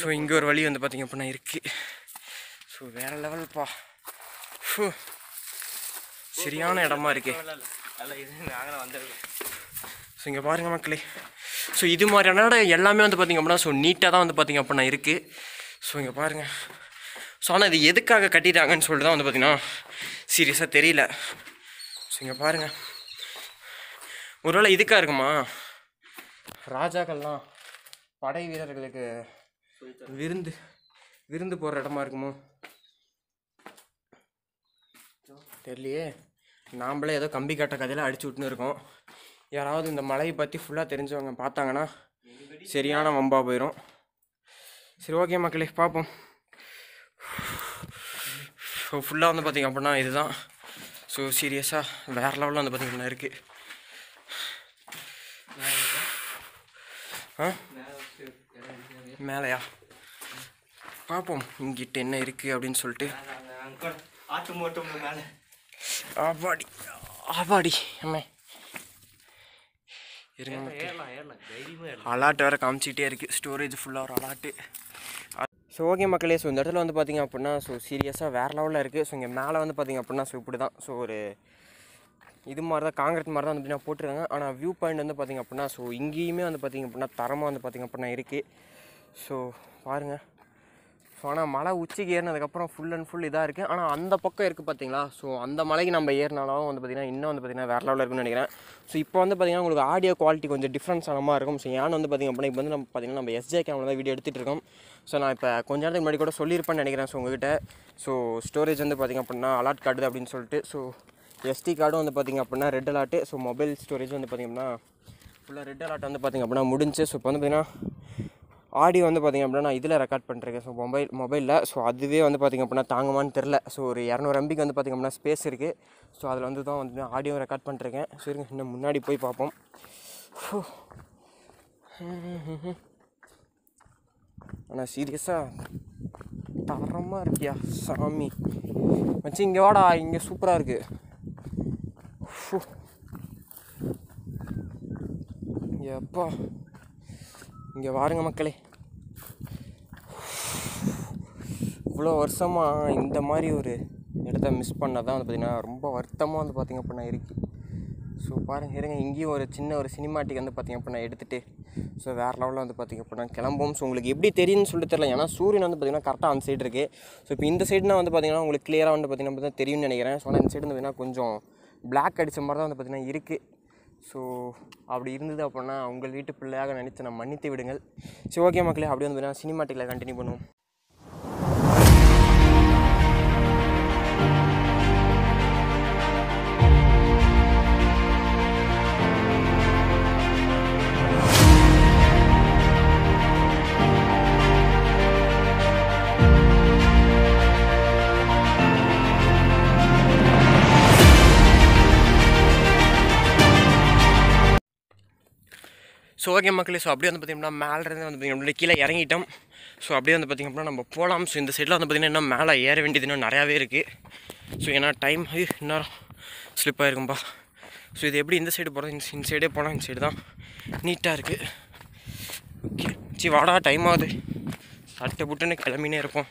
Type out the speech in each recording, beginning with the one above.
So இங்கே ஒரு வழி வந்து பார்த்திங்க அப்படின்னா இருக்குது. ஸோ வேறு லெவல்ப்பா. சரியான இடமா இருக்குது. ஸோ இங்கே பாருங்கள் மக்களே. ஸோ இது மாதிரியான இடம் எல்லாமே வந்து பார்த்திங்க அப்படின்னா ஸோ நீட்டாக தான் வந்து பார்த்திங்க அப்படின்னா இருக்குது. ஸோ இங்கே பாருங்கள். ஸோ ஆனால் இது எதுக்காக கட்டிட்டாங்கன்னு சொல்லிட்டு தான் வந்து பார்த்திங்கன்னா சீரியஸாக தெரியல. ஸோ இங்கே பாருங்கள். ஒருவேளை இதுக்காக இருக்குமா, ராஜாக்கள்லாம் படை வீரர்களுக்கு விருந்து போகிற இடமா இருக்குமோ தெரியலையே. நாம்ளே ஏதோ கம்பி கட்ட கதையில் அடிச்சு விட்டுன்னு இருக்கோம். யாராவது இந்த மலையை பற்றி ஃபுல்லாக தெரிஞ்சவங்க பார்த்தாங்கன்னா சரியான வம்பா போயிடும். சரி ஓகே மக்களே, பார்ப்போம். ஸோ ஃபுல்லாக வந்து பார்த்திங்க அப்படின்னா இதுதான். ஸோ சீரியஸாக வேறு லெவலில் வந்து பார்த்திங்கன்னா இருக்குது. மேலையா பார்ப்போம் இங்கிட்ட என்ன இருக்குது அப்படின்னு சொல்லிட்டு. ஆபாடி ஆபாடி அம்மே இருங்க. அலாட் வேறு காமிச்சிக்கிட்டே இருக்குது. ஸ்டோரேஜ் ஃபுல்லாக ஒரு அலாட்டு. ஸோ ஓகே மக்களே, ஸோ இந்த இடத்துல வந்து பார்த்திங்க அப்படின்னா ஸோ சீரியஸாக வேறு லெவலில் இருக்குது. ஸோ இங்கே மேலே வந்து பார்த்திங்க அப்படின்னா ஸோ இப்படி தான். ஸோ ஒரு இது மாதிரி தான், காங்கிரீட் மாதிரி தான் வந்து பார்த்திங்கன்னா போட்டிருக்காங்க. ஆனால் வியூ பாயிண்ட் வந்து பார்த்திங்க அப்படின்னா ஸோ இங்கேயுமே வந்து பார்த்திங்க அப்படின்னா தரமாக வந்து பார்த்திங்க அப்படின்னா இருக்குது. ஸோ பாருங்கள். ஸோ ஆனால் மலை உச்சிக்கு ஏறினதுக்கப்புறம் ஃபுல் அண்ட் ஃபுல் இதாக இருக்குது. ஆனால் அந்த பக்கம் இருக்குது பார்த்தீங்களா. ஸோ அந்த மலைக்கு நம்ம ஏறினாலும் வந்து பார்த்திங்கன்னா இன்னும் வந்து பார்த்திங்கன்னா வேறு லெவலில் இருக்குன்னு நினைக்கிறேன். ஸோ இப்போ வந்து பார்த்திங்கன்னா உங்களுக்கு ஆடியோ குவாலிட்டி கொஞ்சம் டிஃப்ரென்ஸ் ஆன மாதிரி இருக்கும். ஸோ ஏன்னு வந்து பார்த்திங்க அப்படின்னா இப்போ வந்து நம்ம பார்த்திங்கன்னா நம்ம எஸ்ஜே கேமரா தான் வீடியோ எடுத்துகிட்டு இருக்கோம். ஸோ நான் இப்போ கொஞ்ச நேரத்துக்கு முன்னாடி கூட சொல்லியிருப்பேன்னு நினைக்கிறேன். ஸோ உங்கள்கிட்ட ஸோ ஸ்டோரேஜ் வந்து பார்த்திங்க அப்படின்னா அலாட் கார்டு அப்படின்னு சொல்லிட்டு. ஸோ எஸ்டி கார்டும் வந்து பார்த்திங்க அப்படின்னா red alert. So mobile storage வந்து பார்த்திங்க அப்படின்னா ஃபுல்லாக ரெட் அலாட் வந்து பார்த்திங்க அப்படின்னா முடிஞ்சு. ஸோ இப்போ வந்து பார்த்திங்கன்னா ஆடியோ வந்து பார்த்திங்க அப்படின்னா நான் இதில் ரெக்கார்ட் பண்ணிருக்கேன். ஸோ மொபைலில். ஸோ அதுவே வந்து பார்த்திங்க அப்படின்னா தாங்குமான்னு தெரில. ஸோ ஒரு 200 MBக்கு வந்து பார்த்திங்க அப்படின்னா ஸ்பேஸ் இருக்குது. ஸோ அதில் வந்து தான் வந்து ஆடியோ ரெக்கார்ட் பண்ணிருக்கேன். ஸோ இருங்க இன்னும் முன்னாடி போய் பார்ப்போம். ஆனால் சீரியஸாக தரமாக இருக்கியா சாமி வச்சு. இங்கே வாடா, இங்கே சூப்பராக இருக்குது. எப்பா இங்கே வாருங்க மக்களே. இவ்வளோ வருஷமாக இந்த மாதிரி ஒரு இடத்த மிஸ் பண்ணதான் வந்து பார்த்திங்கன்னா ரொம்ப வருத்தமாக வந்து பார்த்திங்க அப்படின்னா இருக்குது. ஸோ பாருங்கள் இருங்க, இங்கேயும் ஒரு சின்ன ஒரு சினிமாட்டிக் வந்து பார்த்திங்க அப்படின்னா எடுத்துகிட்டு ஸோ வேறு லெவலில் வந்து பார்த்திங்க அப்படின்னா கிளம்பும். ஸோ உங்களுக்கு எப்படி தெரியும்னு சொல்லிட்டு தெரியல. ஏன்னா சூரியன் வந்து பார்த்திங்கன்னா கரெக்டாக அந்த சைடு இருக்குது. ஸோ இப்போ இந்த சைடுனா வந்து பார்த்திங்கன்னா உங்களுக்கு கிளியராக வந்து பார்த்திங்கன்னா தான் தெரியும்னு நினைக்கிறேன். ஸோ ஆனால் இந்த சைடு வந்து பார்த்திங்கன்னா கொஞ்சம் பிளாக் அடித்த மாதிரி தான் வந்து பார்த்திங்கன்னா இருக்குது. ஸோ அப்படி இருந்தது அப்படின்னா உங்கள் வீட்டு பிள்ளையாக நினைத்து நான் மன்னித்து விடுங்கள். சரி ஓகே மக்களே, அப்படி வந்து பார்த்திங்கன்னா சினிமாட்டிக்கில் கண்டினியூ பண்ணுவோம். ஸோ ஓகே மக்களே, ஸோ அப்படியே வந்து பார்த்திங்கன்னா மேலேருந்து வந்து பார்த்திங்கன்னா கீழே இறங்கிட்டோம். ஸோ அப்படியே வந்து பார்த்திங்க அப்படின்னா நம்ம போகலாம். ஸோ இந்த சைடில் வந்து பார்த்திங்கன்னா இன்னும் மேலே ஏற வேண்டியது இன்னும் நிறையாவே இருக்குது. ஸோ ஏன்னா டைம் இன்னும் ஸ்லிப் ஆகிருக்கும்பா. ஸோ இது எப்படி இந்த சைடு போகிறது, இந்த சைடே போனால் இந்த சைடு தான் நீட்டாக இருக்குது. ஓகே சரி வாடா, டைம் ஆகுது. சட்டை புட்டுன்னு கிளம்பினே இருப்போம்.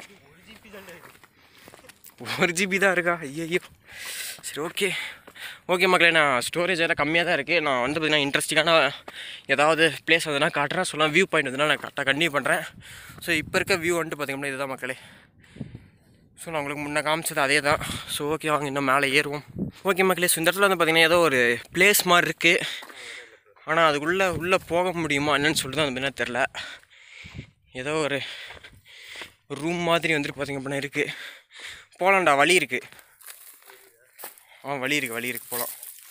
1 GB தான் இருக்கா? ஐயோ சரி ஓகே ஓகே மக்களே, நான் ஸ்டோரேஜ் எல்லாம் கம்மியாக தான் இருக்குது. நான் வந்து பார்த்திங்கன்னா இன்ட்ரெஸ்டிங்கான ஏதாவது பிளேஸ் அதெல்லாம் காட்டுறேன். சொல்லலாம் வியூ பாயிண்ட் வந்து நான் கரெக்டாக கண்டினியூ பண்ணுறேன். ஸோ இப்போ இருக்க வியூ வந்துட்டு பார்த்திங்கன்னா இதுதான் மக்களே. ஸோ நான் உங்களுக்கு முன்னே காமிச்சது அதே தான். ஸோ ஓகே வாங்க இன்னும் மேலே ஏறுவோம். ஓகே மக்களே, ஸோ இந்த இடத்துல வந்து பார்த்திங்கன்னா ஏதோ ஒரு பிளேஸ் மாதிரி இருக்குது. ஆனால் அதுக்குள்ளே போக முடியுமா என்னென்னு சொல்லிட்டு தான் வந்து தெரில. ஏதோ ஒரு ரூம் மாதிரி வந்துட்டு பார்த்திங்க அப்படின்னா இருக்குது. போகலாம்டா, வழி இருக்குது. வழி இருக்குது போகலாம்.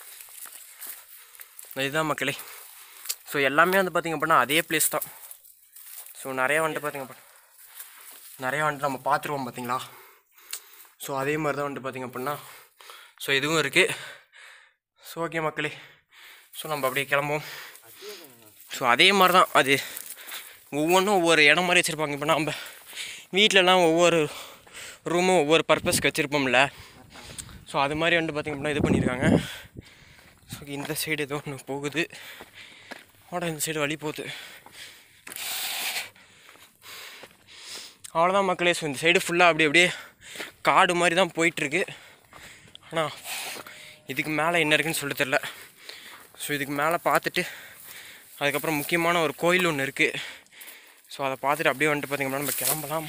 இதுதான் மக்களே. ஸோ எல்லாமே வந்து பார்த்திங்க அப்படின்னா அதே பிளேஸ் தான். ஸோ நிறையா வந்துட்டு பார்த்திங்க அப்படின்னா நிறையா வந்துட்டு நம்ம பார்த்துருவோம் பார்த்திங்களா. ஸோ அதே மாதிரி தான் வந்துட்டு பார்த்திங்க அப்படின்னா ஸோ இதுவும் இருக்குது. ஸோ ஓகே மக்களே, ஸோ நம்ம அப்படியே கிளம்புவோம். ஸோ அதே மாதிரி தான் அது ஒவ்வொன்றும் ஒவ்வொரு இடம் மாதிரி வச்சுருப்பாங்க. இப்போ நம்ம வீட்டிலலாம் ஒவ்வொரு ரூமும் ஒவ்வொரு பர்பஸ்க்கு வச்சுருப்போம்ல. ஸோ அது மாதிரி வந்துட்டு பார்த்திங்க அப்படின்னா இது பண்ணியிருக்காங்க. ஸோ இந்த சைடு ஏதோ ஒன்று போகுது. இந்த சைடு வழி போகுது. அவ்வளோதான் மக்களே. ஸோ இந்த சைடு ஃபுல்லாக அப்படியே காடு மாதிரி தான் போயிட்டுருக்கு. ஆனால் இதுக்கு மேலே என்ன இருக்குதுன்னு சொல்லிட்டு தெரில. ஸோ இதுக்கு மேலே பார்த்துட்டு அதுக்கப்புறம் முக்கியமான ஒரு கோயில் ஒன்று இருக்குது. ஸோ அதை பார்த்துட்டு அப்படியே வந்துட்டு பார்த்திங்கன்னா நம்ம கிளம்பலாம்.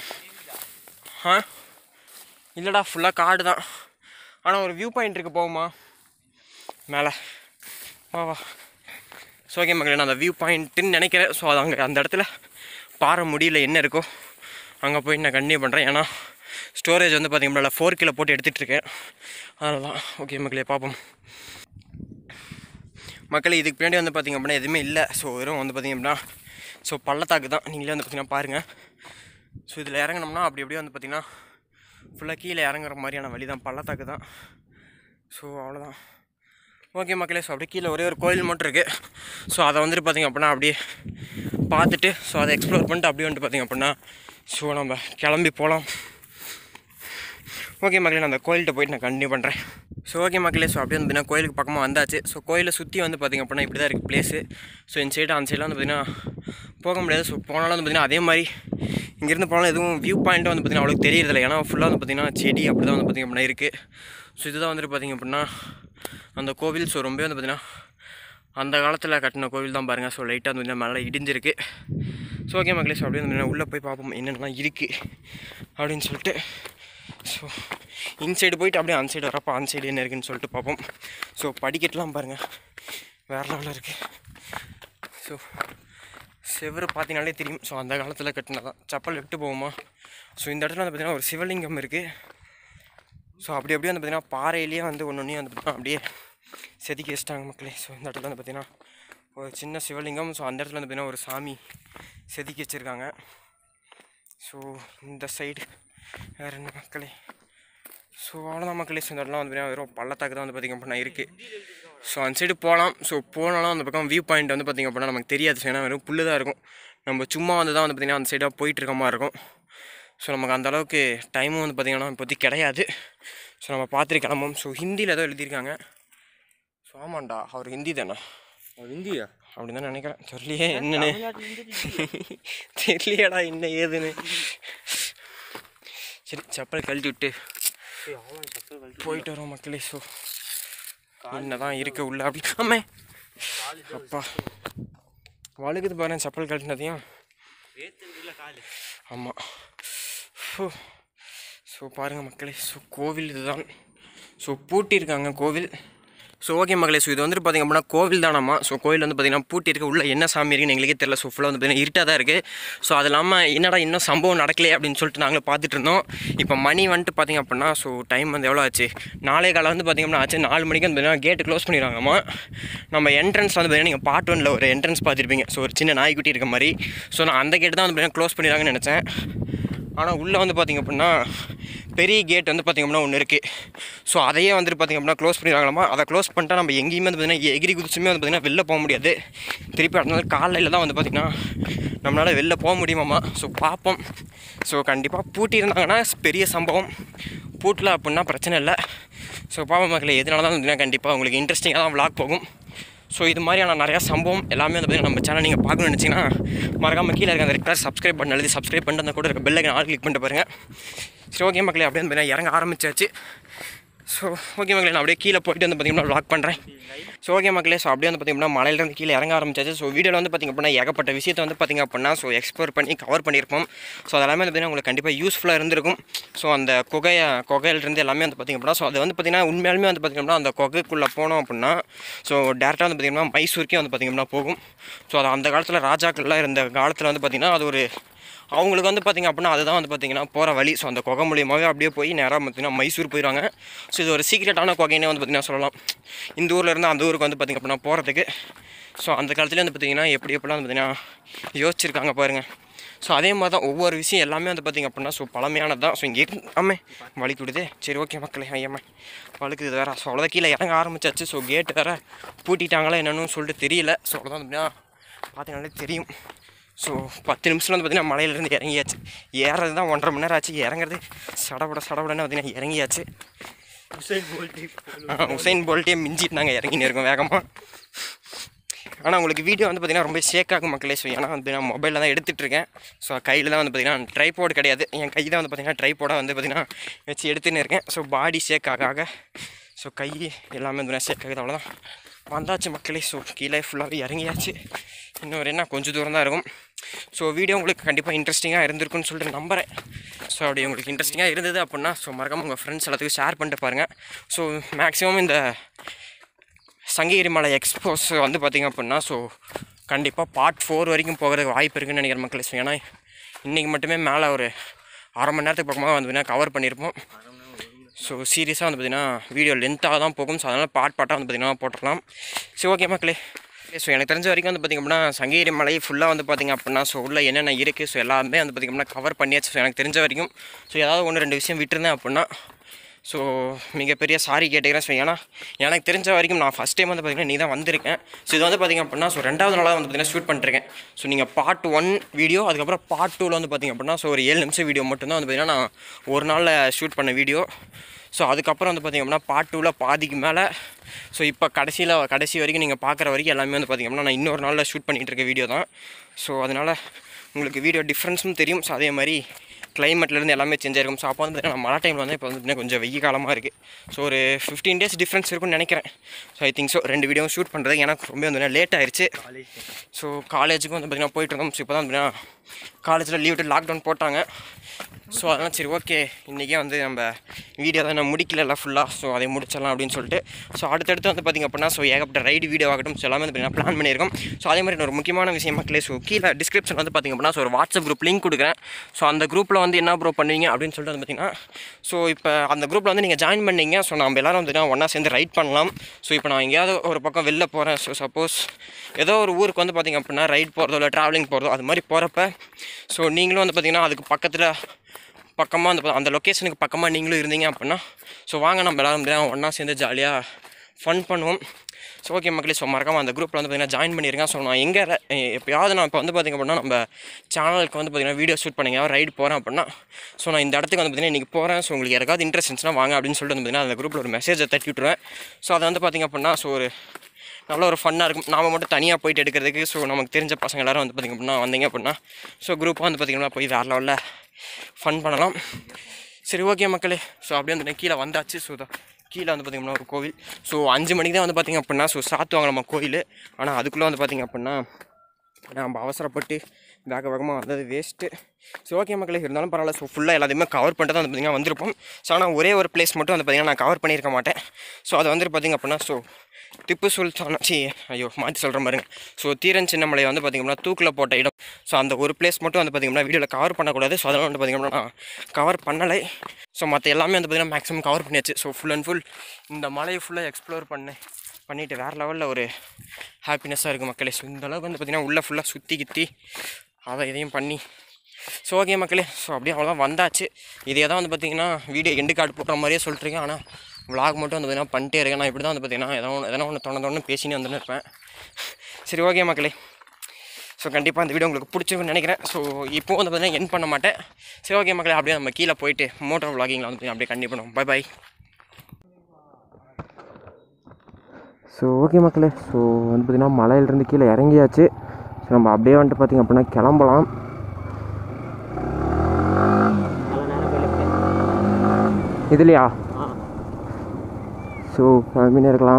இல்லைடா ஃபுல்லாக காடு தான். ஆனால் ஒரு வியூ பாயிண்ட் இருக்குது, போகுமா மேலே? வா. ஸோ ஓகே மக்களே, நான் அந்த வியூ பாயிண்ட்டுன்னு நினைக்கிறேன். ஸோ அது அங்கே அந்த இடத்துல பாறை முடியல என்ன இருக்கோ அங்கே போய் நான் கண்டினியூ பண்ணுறேன். ஏன்னா ஸ்டோரேஜ் வந்து பார்த்திங்கன்னா 4K போட்டு எடுத்துகிட்ருக்கேன். அதனால தான். ஓகே மக்களே, பார்ப்போம். மக்களே இதுக்கு பின்னாடி வந்து பார்த்திங்க அப்படின்னா எதுவுமே இல்லை. ஸோ வெறும் வந்து பார்த்திங்க அப்படின்னா ஸோ பள்ளத்தாக்கு தான். நீங்களே வந்து பார்த்திங்கன்னா பாருங்கள். ஸோ இதில் இறங்கினோம்னா அப்படியே வந்து பார்த்திங்கன்னா ஃபுல்லாக கீழே இறங்குற மாதிரியான வழி தான், பள்ளத்தாக்கு தான். ஸோ அவ்வளோதான். ஓகே மக்களே, ஸோ அப்படியே கீழே ஒரே ஒரு கோயில் மட்டும் இருக்குது. ஸோ அதை வந்துட்டு பார்த்திங்க அப்படின்னா அப்படியே பார்த்துட்டு ஸோ அதை எக்ஸ்ப்ளோர் பண்ணிட்டு அப்படியே வந்துட்டு பார்த்திங்க அப்படின்னா ஸோ நம்ம கிளம்பி போகலாம். ஓகே மக்களே, நான் அந்த கோயில்கிட்ட போய்ட்டு நான் கண்டினியூ பண்ணுறேன். ஸோ ஓகே மக்களே, ஸோ அப்படியே வந்து பார்த்திங்கன்னா கோயிலுக்கு பக்கமாக வந்தாச்சு. ஸோ கோயிலை சுற்றி வந்து பார்த்திங்க அப்படின்னா இப்படி தான் இருக்குது பிளேஸு. ஸோ இந்த சைடு அந்த சைடெலாம் வந்து பார்த்திங்கன்னா போக முடியாது. ஸோ போனாலும் வந்து பார்த்திங்கன்னா அதே மாதிரி இங்கேருந்து போனாலும் எதுவும் வியூ பாயிண்ட்டும் வந்து பார்த்திங்கன்னா அவ்வளோக்கு தெரியறதில்லை. ஏன்னா ஃபுல்லாக வந்து பார்த்திங்கன்னா செடி அப்படி தான் வந்து பார்த்திங்க அப்படின்னா இருக்குது. ஸோ இதுதான் வந்துட்டு பார்த்திங்க அப்படின்னா அந்த கோவில். ஸோ ரொம்ப வந்து பார்த்திங்கன்னா அந்த காலத்தில் கட்டின கோவில் தான் பாருங்கள். ஸோ லைட்டாக வந்து பார்த்திங்கன்னா மேலே இடிஞ்சிருக்கு. ஸோ ஓகே மக்களே, ஸோ அப்படியே வந்து உள்ளே போய் பார்ப்போம் என்னென்னலாம் இருக்குது அப்படின்னு சொல்லிட்டு. ஸோ இன்சைடு போயிட்டு அப்படியே அந்த சைடு வரப்போ அந்த சைடு என்ன இருக்குதுன்னு சொல்லிட்டு பார்ப்போம். ஸோ படிக்கட்டெலாம் பாருங்கள் வேறு லெவலில் இருக்குது. ஸோ செவரு பார்த்தீங்கனாலே தெரியும். ஸோ அந்த காலத்தில் கட்டினதான். செப்பல் விட்டு போகுமா? ஸோ இந்த இடத்துல வந்து பார்த்திங்கன்னா ஒரு சிவலிங்கம் இருக்குது. ஸோ அப்படியே வந்து பார்த்திங்கன்னா பாறையிலேயே வந்து ஒன்று வந்து பார்த்திங்கன்னா அப்படியே செதுக்கி வச்சிட்டாங்க மக்களே. ஸோ இந்த இடத்துல வந்து பார்த்திங்கன்னா ஒரு சின்ன சிவலிங்கம். ஸோ அந்த இடத்துல வந்து பார்த்திங்கன்னா ஒரு சாமி செதுக்கி வச்சுருக்காங்க. ஸோ இந்த சைடு வேறு என்ன மக்களே? ஸோ அவ்வளோதான் மக்களே. ஸோ இந்த இடம்லாம் வந்து பார்த்திங்கன்னா வெறும் பள்ளத்தாக்கு தான் வந்து பார்த்திங்க அப்படின்னா இருக்குது. ஸோ அந்த சைடு போகலாம். ஸோ போனாலும் அந்த பக்கம் வியூ பாயிண்ட் வந்து பார்த்திங்க அப்படின்னா நமக்கு தெரியாது. ஸோ ஏன்னா வெறும் புல்லு தான் இருக்கும். நம்ம சும்மா வந்து தான் வந்து பார்த்திங்கன்னா அந்த சைடாக போயிட்டுருக்க மாதிரி இருக்கும். ஸோ நமக்கு அந்தளவுக்கு டைமும் வந்து பார்த்திங்கன்னா இப்போதைக்கு கிடையாது. ஸோ நம்ம பார்த்துட்டு கிளம்பும். ஸோ ஹிந்தியில் ஏதோ எழுதியிருக்காங்க. ஸோ ஆமாண்டா, அவர் ஹிந்தி தானே? அவர் ஹிந்தியா அப்படின்னு தான் நினைக்கிறேன். தெரியலையே என்னன்னு, தெரியலையாடா என்ன ஏதுன்னு. சரி செப்பல் கழட்டி விட்டு போயிட்டு வரோம் மக்களே. ஸோ என்ன தான் இருக்க உள்ள அப்படி அம்மே அப்பா வழுக்குது பாருங்க செப்பல் கழட்டினதையும். ஆமாம். ஸோ பாருங்கள் மக்களே, ஸோ கோவில் இதுதான். ஸோ பூட்டியிருக்காங்க கோவில். ஸோ ஓகே மக்களே, ஸோ இது வந்துட்டு பார்த்திங்க அப்படின்னா கோவில் தானாமா. ஸோ கோவில் வந்து பார்த்திங்கன்னா பூட்டி இருக்க உள்ள என்ன சாமி இருக்குன்னு எங்களுக்கே தெரியல. ஸோ ஃபுல்லாக வந்து பார்த்திங்கன்னா இருட்டாக தான் இருக்குது. ஸோ அது இல்லாமல் என்னடா இன்னும் சம்பவம் நடக்கலையே அப்படின்னு சொல்லிட்டு நாங்களும் பார்த்துட்டு இருந்தோம். இப்போ மணி வந்துட்டு பார்த்திங்க அப்படின்னா ஸோ டைம் வந்து எவ்வளோ ஆச்சு? 4:15 வந்து பார்த்திங்க அப்படின்னா ஆச்சு. 4 மணிக்கு வந்து பார்த்திங்கன்னா கேட்டு க்ளோஸ் பண்ணிடுவாங்கம்மா. நம்ம என்ட்ரன்ஸ் வந்து பார்த்திங்கன்னா நீங்கள் பார்ட் 1ல் ஒரு என்ட்ரன்ஸ் பார்த்துருப்பீங்க. ஸோ ஒரு சின்ன நாய்க்குட்டி இருக்க மாதிரி. ஸோ நான் அந்த கேட்டு தான் வந்து பார்த்திங்கன்னா க்ளோஸ் பண்ணிடுறாங்கன்னு நினச்சேன். ஆனால் உள்ளே வந்து பார்த்திங்க அப்படின்னா பெரிய கேட் வந்து பார்த்திங்க அப்படின்னா ஒன்று இருக்குது. ஸோ அதையே வந்துட்டு பார்த்திங்க அப்படின்னா க்ளோஸ் பண்ணிடுறாங்களாமா. அதை க்ளோஸ் பண்ணிட்டா நம்ம எங்கேயுமே வந்து பார்த்திங்கன்னா எகிரி குதிச்சுமே வந்து பார்த்திங்கன்னா வெளில போக முடியாது. திருப்பி அடுத்த நாள் காலையில் தான் வந்து பார்த்திங்கன்னா நம்மளால் வெளில போக முடியுமாம்மா. ஸோ பார்ப்போம். ஸோ கண்டிப்பாக பூட்டியிருந்தாங்கன்னா பெரிய சம்பவம், பூட்டல அப்படின்னா பிரச்சனை இல்லை. ஸோ பாப்பா மக்களே, எதனால தான் வந்து கண்டிப்பாக உங்களுக்கு இன்ட்ரெஸ்டிங்காக தான் விளாக் போகும். ஸோ இது மாதிரியான நிறையா சம்பவம் எல்லாமே வந்து பார்த்திங்கன்னா நம்ம சேனல் நீங்கள் பார்க்கணும்னு நினச்சிங்கன்னா மறக்காமல் கீழே இருக்க அந்த ரெட் கலர் சப்ஸ்கிரைப் பண்ண எழுதி சப்ஸ்கிரைப் பண்ணிட்டு அந்த கூட இருக்க பெல் ஐக்கான் ஆல் கிளிக் பண்ணிட்டு பாருங்கள். சரி ஓகே மக்களே, அப்படியே வந்து பார்த்திங்கன்னா இறங்க ஆரம்பிச்சாச்சு. ஸோ ஓகே மக்களே, நான் அப்படியே கீழே போய்ட்டு வந்து பார்த்திங்கன்னா விளாக் பண்ணுறேன். ஸோ ஓகே மக்களே, ஸோ அப்படியே வந்து பார்த்திங்கன்னா மலையிலேருந்து கீழே இறங்க ஆரம்பிச்சாச்சு. ஸோ வீடியோவில் வந்து பார்த்திங்க அப்படின்னா ஏகப்பட்ட விஷயத்தை வந்து பார்த்திங்க அப்படின்னா ஸோ எக்ஸ்ப்ளோர் பண்ணி கவர் பண்ணியிருப்போம். ஸோ அதெல்லாமே வந்து பார்த்திங்கன்னா உங்களுக்கு கண்டிப்பாக யூஸ்ஃபுல்லாக இருந்திருக்கும். ஸோ அந்த குகையிலிருந்து எல்லாமே வந்து பார்த்திங்க அப்படின்னா ஸோ அது வந்து பார்த்திங்கன்னா உண்மையாலுமே வந்து பார்த்திங்க அப்படின்னா அந்த குகைக்குள்ளே போனோம் அப்படின்னா ஸோ டேரெக்டாக வந்து பார்த்திங்கன்னா மைசூருக்கே வந்து பார்த்திங்க அப்படின்னா போகும். ஸோ அது அந்த காலத்தில் ராஜாக்கள்லாம் இருந்த காலத்தில் வந்து பார்த்திங்கன்னா அது ஒரு அவங்களுக்கு வந்து பார்த்திங்க அப்படின்னா அதுதான் வந்து பார்த்திங்கன்னா போகிற வழி. ஸோ அந்த குகை மூலியமாகவே அப்படியே போய் நேராக பார்த்திங்கன்னா மைசூர் போயிடுவாங்க. ஸோ இது ஒரு சீக்ரெட்டான குகைன்னே வந்து பார்த்திங்கன்னா சொல்லலாம். இந்த ஊரில் இருந்து அந்த ஊருக்கு வந்து பார்த்திங்க அப்படின்னா போகிறதுக்கு. ஸோ அந்த காலத்துலேயே வந்து பார்த்திங்கன்னா எப்படிலாம் வந்து பார்த்திங்கன்னா யோசிச்சிருக்காங்க பாருங்கள். ஸோ அதே மாதிரி தான் ஒவ்வொரு விஷயம் எல்லாமே வந்து பார்த்திங்க அப்படின்னா ஸோ பழமையானது தான். ஸோ இங்கே ஆமே வலிக்கு விடுது. சரி ஓகே மக்களே, ஐயம்மா வலிக்குது வேறு. ஸோ அவ்வளோதான் கீழே இறங்க ஆரம்பிச்சாச்சு. ஸோ கேட்டு வேறு பூட்டிட்டாங்களா என்னன்னு சொல்லிட்டு தெரியல. ஸோ அவ்வளோதான் அப்படின்னா பார்த்தீங்கன்னாலே தெரியும். ஸோ 10 நிமிஷத்தில் வந்து பார்த்திங்கன்னா மலையிலேருந்து இறங்கியாச்சு. ஏறது தான் 1.5 மணி நேரம் ஆச்சு. இறங்குறது சடபடன்னு பார்த்திங்கன்னா இறங்கியாச்சு. உசைன் போல்ட்டே மிஞ்சிட்டு நாங்கள் இறங்கின்னு இருக்கோம் வேகமாக. ஆனால் உங்களுக்கு வீடியோ வந்து பார்த்திங்கன்னா ரொம்ப ஷேக் ஆகும் மக்களே. ஸோ ஏன்னா வந்து நான் மொபைலில் தான் எடுத்துகிட்ருக்கேன். ஸோ கையில் தான் வந்து பார்த்திங்கன்னா ட்ரைபோர்டு கிடையாது, என் கை தான் வந்து பார்த்திங்கன்னா ட்ரைபோர்டாக வந்து பார்த்திங்கன்னா வச்சு எடுத்துன்னு இருக்கேன். ஸோ பாடி ஷேக் ஆக ஸோ கை எல்லாமே வந்து ஷேக் ஆகுது. அவ்வளோதான், வந்தாச்சு மக்களே. ஸோ கீழே ஃபுல்லாகவே இறங்கியாச்சு. இன்னொரு என்ன கொஞ்சம் தூரம் தான் இருக்கும். ஸோ வீடியோ உங்களுக்கு கண்டிப்பாக இன்ட்ரெஸ்டிங்காக இருந்திருக்குன்னு சொல்லிட்டு நம்புகிறேன். ஸோ அப்படி உங்களுக்கு இன்ட்ரெஸ்டிங்காக இருந்தது அப்படின்னா ஸோ மறக்காமல் உங்கள் ஃப்ரெண்ட்ஸ் எல்லாத்துக்கும் ஷேர் பண்ணிட்டு பாருங்கள். ஸோ மேக்ஸிமம் இந்த சங்ககிரி மலை எக்ஸ்போஸ் வந்து பார்த்திங்க அப்படின்னா ஸோ கண்டிப்பாக பார்ட் 4 வரைக்கும் போகிறதுக்கு வாய்ப்பு இருக்குதுன்னு நினைக்கிற மக்களே. ஸோ ஏன்னா இன்றைக்கி மட்டுமே மேலே ஒரு அரை மணி நேரத்துக்கு பக்கமாக வந்து பார்த்திங்கன்னா கவர் பண்ணியிருப்போம். ஸோ சீரியஸாக வந்து பார்த்திங்கன்னா வீடியோ லென்த்தாக தான் போகும். ஸோ அதனால் பார்ட்டாக வந்து பார்த்திங்கன்னா போட்டுடலாம். சரி ஓகே மக்களே. ஸோ எனக்கு தெரிஞ்ச வரைக்கும் வந்து பார்த்திங்க அப்படின்னா சங்ககிரி மலை ஃபுல்லாக வந்து பார்த்திங்க அப்படின்னா ஸோ உள்ள என்னென்ன இருக்குது ஸோ எல்லாமே வந்து பார்த்திங்க அப்படின்னா கவர் பண்ணியாச்சு. ஸோ எனக்கு தெரிஞ்ச வரைக்கும் ஸோ ஏதாவது 1-2 விஷயம் விட்டுருந்தேன் அப்படின்னா ஸோ மிகப்பெரிய சாரி கேட்டுக்கிறேன். ஸோ ஏன்னா எனக்கு தெரிஞ்ச வரைக்கும் நான் ஃபஸ்ட் டைம் வந்து பார்த்திங்கன்னா நீ தான் வந்திருக்கேன். ஸோ இது வந்து பார்த்திங்க அப்படின்னா ஸோ 2வது நாளாக வந்து பார்த்திங்கன்னா ஷூட் பண்ணிருக்கேன். ஸோ நீங்கள் பார்ட் 1 வீடியோ அதுக்கப்புறம் பார்ட் 2ல் வந்து பார்த்திங்க அப்படின்னா ஸோ ஒரு 7 நிமிஷம் வீடியோ மட்டும்தான் வந்து பார்த்திங்கன்னா நான் ஒரு நாளில் ஷூட் பண்ண வீடியோ. ஸோ அதுக்கப்புறம் வந்து பார்த்திங்க அப்படின்னா பார்ட் 2ல் பாதிக்கு மேலே ஸோ இப்போ கடைசி வரைக்கும் நீங்கள் பார்க்குற வரைக்கும் எல்லாமே வந்து பார்த்திங்க அப்படின்னா நான் இன்னொரு நாளில் ஷூட் பண்ணிகிட்டு இருக்க வீடியோ தான். ஸோ அதனால் உங்களுக்கு வீடியோ டிஃப்ரென்ஸும் தெரியும். ஸோ அதே மாதிரி கிளைமேட்லேருந்து எல்லாமே சேஞ்ச் ஆகிருக்கும். ஸோ அப்போ வந்து பார்த்திங்கன்னா மழை டைமில் வந்து இப்போ வந்து கொஞ்சம் வெயில் காலமாக இருக்குது. ஸோ ஒரு 15 days டிஃப்ரென்ஸ் இருக்குன்னு நினைக்கிறேன். ஸோ ஐ திங்க் ஸோ 2 வீடியோவும் ஷூட் பண்ணுறது எனக்கு ரொம்ப வந்து லேட் ஆயிடுச்சு. ஸோ காலேஜுக்கும் வந்து பார்த்திங்கன்னா போயிட்டு இருந்தோம். ஸோ இப்போ தான் பார்த்திங்கன்னா காலேஜில் லீவ் விட்டு லாக்டவுன் போட்டாங்க. ஸோ அதனால் சரி ஓகே இன்றைக்கே வந்து நம்ம வீடியோ தான் நான் முடிக்கல ஃபுல்லாக. ஸோ அதை முடிச்சிடலாம் அப்படின்னு சொல்லிட்டு ஸோ அடுத்தடுத்து வந்து பார்த்திங்க அப்படின்னா ஸோ ஏகப்பட்ட ரைடு வீடியோ ஆகட்டும் ஸோ எல்லாமே வந்து பார்த்திங்கன்னா பிளான் பண்ணியிருக்கோம். ஸோ அதே மாதிரி ஒரு முக்கியமான விஷயம் மக்களே. ஸோ கீழே டிஸ்கிரிப்ஷன் வந்து பார்த்திங்க அப்படின்னா ஸோ ஒரு வாட்ஸ்அப் குரூப் லிங்க் கொடுக்குறேன். ஸோ அந்த குரூப்பில் வந்து என்ன ப்ரோ பண்ணுவீங்க அப்படின்னு சொல்லிட்டு வந்து பார்த்திங்கன்னா ஸோ இப்போ அந்த குரூப்பில் வந்து நீங்கள் ஜாயின் பண்ணிங்க. ஸோ நம்ம எல்லோரும் வந்து ஒன்றா சேர்ந்து ரைட் பண்ணலாம். ஸோ இப்போ நான் எங்கேயாவது ஒரு பக்கம் வெளில போகிறேன். ஸோ சப்போஸ் ஏதோ ஒரு ஊருக்கு வந்து பார்த்திங்க அப்படின்னா ரைட் போகிறதோ இல்லை ட்ராவலிங் போகிறதோ அது மாதிரி போகிறப்ப ஸோ நீங்களும் வந்து பார்த்திங்கன்னா அதுக்கு பக்கமாக அந்த லொக்கேஷனுக்கு பக்கமாக நீங்களும் இருந்தீங்க அப்படின்னா ஸோ வாங்க நம்ம எல்லோரும் ஒன்றா சேர்ந்து ஜாலியாக ஃபன் பண்ணுவோம். ஸோ ஓகே மக்களே. ஸோ மறக்காமல் அந்த குரூப்பில் வந்து பார்த்திங்கன்னா ஜாயின் பண்ணியிருக்கேன். ஸோ நான் எப்போயாவது நான் இப்போ வந்து பார்த்திங்க அப்படின்னா நம்ம சேனலுக்கு வந்து பார்த்திங்கன்னா வீடியோ ஷூட் பண்ணிங்க ரைடு போகிறேன் அப்படின்னா ஸோ நான் இந்த இடத்துக்கு வந்து பார்த்திங்கன்னா இன்றைக்கி போகிறேன். ஸோ உங்களுக்கு யாருக்காவது இன்ட்ரெஸ்ட் இருந்துச்சுன்னா வாங்க அப்படின்னு சொல்லிட்டு வந்து பார்த்திங்கன்னா அந்த குரூப்பில் ஒரு மெசேஜை தட்டி விட்டுருவேன். ஸோ அதை வந்து பார்த்திங்க அப்படின்னா ஸோ ஒரு நல்ல ஒரு ஃபன்னாக இருக்கும். நாம் மட்டும் தனியாக போயிட்டு எடுக்கிறதுக்கு ஸோ நமக்கு தெரிஞ்ச பசங்க எல்லோரும் வந்து பார்த்திங்க அப்படின்னா வந்தீங்க அப்படின்னா ஸோ குரூப்பாக வந்து பார்த்திங்கன்னா போய் வேறு லெவலில் ஃபன் பண்ணலாம். சரி ஓகே மக்களே. ஸோ அப்படியே வந்து கீழே வந்தாச்சு. ஸோ கீழே வந்து பார்த்திங்கன்னா ஒரு கோவில். ஸோ 5 மணிக்கு தான் வந்து பார்த்திங்க அப்படின்னா ஸோ சாத்துவாங்க நம்ம கோவில். ஆனால் அதுக்குள்ளே வந்து பார்த்திங்க அப்படின்னா நம்ம அவசரப்பட்டு வேகமாக வந்தது வேஸ்ட்டு. ஸோ ஓகே மக்களே இருந்தாலும் பரவாயில்ல. ஸோ ஃபுல்லாக எல்லாத்தையுமே கவர் பண்ணிட்டு தான் வந்து பார்த்திங்கன்னா வந்திருப்போம். ஸோ ஆனால் ஒரே ஒரு பிளேஸ் மட்டும் வந்து பார்த்திங்கன்னா நான் கவர் பண்ணியிருக்க மாட்டேன். ஸோ அது வந்து பார்த்திங்க அப்படின்னா ஸோ திப்பு சுல்தான் மாற்றி சொல்கிற மாதிரிங்க. ஸோ தீரன் சின்னமலை வந்து பார்த்திங்கன்னா தூக்கில் போட்ட இடம். ஸோ அந்த ஒரு பிளேஸ் மட்டும் வந்து பார்த்திங்கன்னா வீடியோவில் கவர் பண்ணக்கூடாது. ஸோ அதெல்லாம் வந்து பார்த்திங்கன்னா நான் கவர் பண்ணலை. ஸோ மற்ற எல்லாமே வந்து பார்த்திங்கன்னா மேக்ஸிமம் கவர் பண்ணியாச்சு. ஸோ ஃபுல் அண்ட் ஃபுல் இந்த மலையை ஃபுல்லாக எக்ஸ்ப்ளோர் பண்ணிவிட்டு வேறு லெவலில் ஒரு ஹாப்பினஸ்ஸாக இருக்குது மக்களே. ஸோ இந்தளவுக்கு வந்து பார்த்திங்கன்னா உள்ளே ஃபுல்லாக சுற்றி அதை இதையும் பண்ணி ஸோ ஓகே மக்களே. ஸோ அப்படியே அவ்வளோதான் வந்தாச்சு. இதே தான் வந்து பார்த்திங்கன்னா வீடியோ எண்டு கார்டு போடுற மாதிரியே சொல்லிட்டுருக்கேன். ஆனால் விளாக் மட்டும் வந்து பார்த்திங்கன்னா பண்ணிட்டே இருக்கேன். நான் இப்படி தான் வந்து பார்த்திங்கன்னா எதனா ஒன்று தோணு பேசினே வந்துன்னு இருப்பேன். சரி ஓகே மக்களே. ஸோ கண்டிப்பாக அந்த வீடியோ உங்களுக்கு பிடிச்சிருக்குன்னு நினைக்கிறேன். ஸோ இப்போது வந்து பார்த்திங்கன்னா என் பண்ண மாட்டேன். சரி ஓகே மக்களே. அப்படியே நம்ம கீழே போயிட்டு மோட்டோ விளாகிங்கில் வந்து அப்படியே கண்டிப்பாக பண்ணுவோம். Bye bye. ஸோ ஓகே மக்களே. ஸோ வந்து பார்த்திங்கன்னா மலையிலேருந்து கீழே இறங்கியாச்சு. ஸோ நம்ம அப்படியே வந்துட்டு பார்த்திங்க அப்படின்னா கிளம்பலாம். இதுலையா ஸோ கிளம்பினே இருக்கலாம்.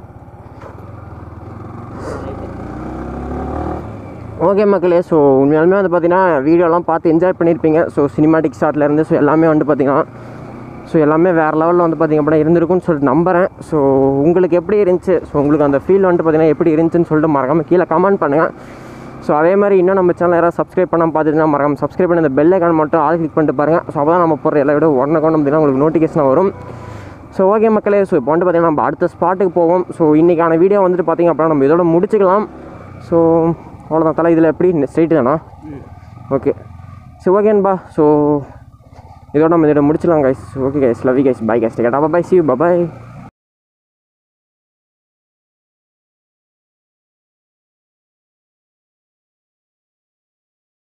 ஓகே மக்களே. ஸோ உண்மையாலுமே வந்து பார்த்திங்கன்னா வீடியோலாம் பார்த்து என்ஜாய் பண்ணியிருப்பீங்க. ஸோ சினிமாட்டிக் ஷாட்லேருந்து ஸோ எல்லாமே வந்து பார்த்திங்கன்னா ஸோ எல்லாமே வேறு லெவலில் வந்து பார்த்திங்க அப்படின்னா இருந்திருக்குன்னு சொல்லிட்டு நம்புகிறேன். ஸோ உங்களுக்கு எப்படி இருந்துச்சு, ஸோ உங்களுக்கு அந்த ஃபீல் வந்துட்டு பார்த்திங்கன்னா எப்படி இருந்துச்சுன்னு சொல்லிட்டு மறக்காமல் கீழே கமெண்ட் பண்ணுங்கள். ஸோ அதே மாதிரி இன்னும் நம்ம சேனல் யாராவது சப்ஸ்கிரைப் பண்ணாமல் பார்த்துட்டுனா மறக்காமல் சப்ஸ்கிரைப் பண்ணி அந்த பெல் ஐக்கான் மட்டும் ஆல் கிளிக் பண்ணிட்டு பாருங்கள். ஸோ அப்போ தான் நம்ம போகிற எல்லா விட உடனே பார்த்திங்கன்னா உங்களுக்கு நோட்டிஃபிகேஷன் வரும். ஸோ ஓகே மக்களே. ஸோ இப்போ வந்துட்டு பார்த்திங்கன்னா நம்ம அடுத்த ஸ்பாட்டுக்கு போவோம். ஸோ இன்றைக்கான வீடியோ வந்துட்டு பார்த்திங்க அப்படின்னா நம்ம இதோட முடிச்சுக்கலாம். ஸோ அவ்வளோதான் தலை. இதில் எப்படி ஸ்ட்ரைட்டு தானா? ஓகே. ஸோ ஓகேன்பா. ஸோ இதோட நம்ம இதோட முடிச்சிடலாம் guys. Okay guys, love you guys, bye guys, take care, bye, see you, bye bye.